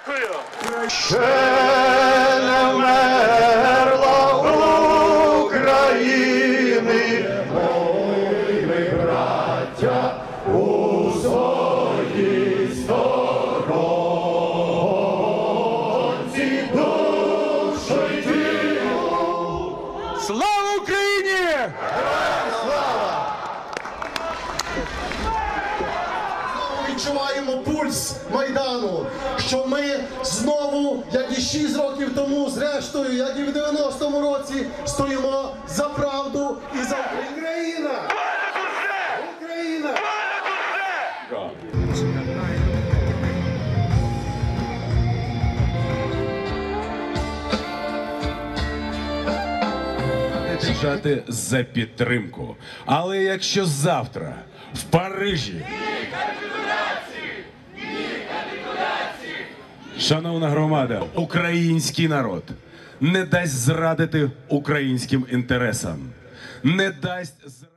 Дякую. Ще не вмерла України, ой, ми, браття, у своїй сторонці, душу й тілу. Слава Україні! Відчуваємо пульс Майдану, що ми знову, як і 6 років тому, зрештою, як і в 90-му році, стоїмо за правду і за Україну! Україна! Держати за підтримку. Але якщо завтра в Парижі... Шановна громада, український народ не дасть зрадити українським інтересам, не дасть